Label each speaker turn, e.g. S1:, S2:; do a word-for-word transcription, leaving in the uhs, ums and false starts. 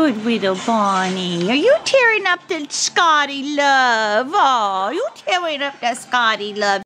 S1: good little Bonnie. Are you tearing up the Scottie love? Oh, you tearing up the Scottie love.